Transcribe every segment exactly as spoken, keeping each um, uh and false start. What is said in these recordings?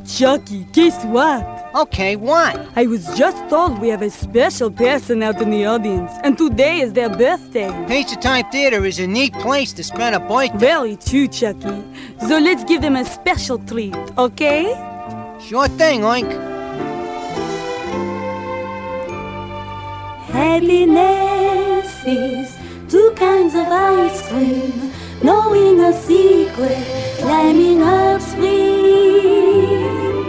Chucky, guess what? Okay, what? I was just told we have a special person out in the audience, and today is their birthday. Pizza Time Theater is a neat place to spend a birthday. Very true, Chucky. So let's give them a special treat, okay? Sure thing, Oink. Happiness is two kinds of ice cream, knowing a secret, climbing upstream.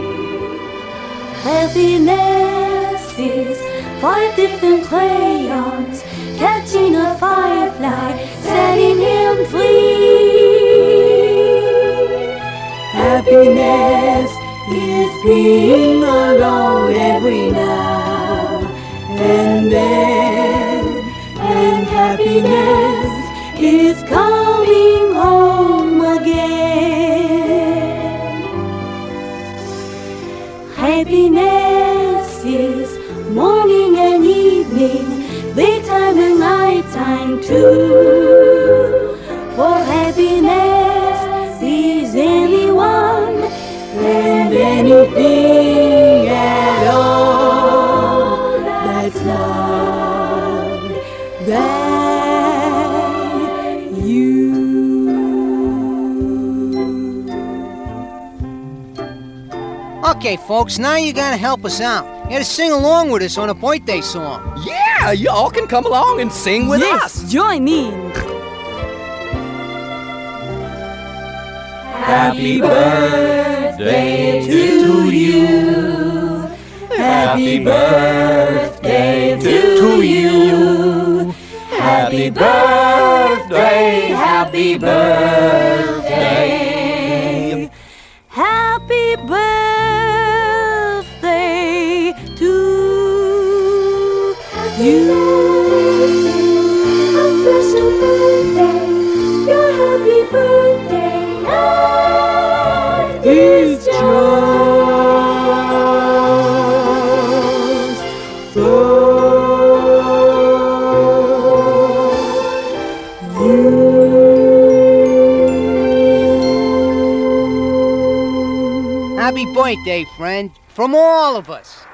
Happiness is five different crayons, catching a firefly, setting him free. Happiness is being alone every now and then, and happiness is coming home again. Happiness is morning and evening, daytime and nighttime too. For happiness is anyone and anything at all that's not that you. Okay, folks, now you gotta help us out. You gotta sing along with us on a birthday song. Yeah, y'all can come along and sing with yes, us. Join in. Happy birthday to you. Happy birthday to you. Happy birthday, happy birthday. Happy birthday to you. A special birthday, your happy birthday. It's just for you. Happy birthday, friend, from all of us.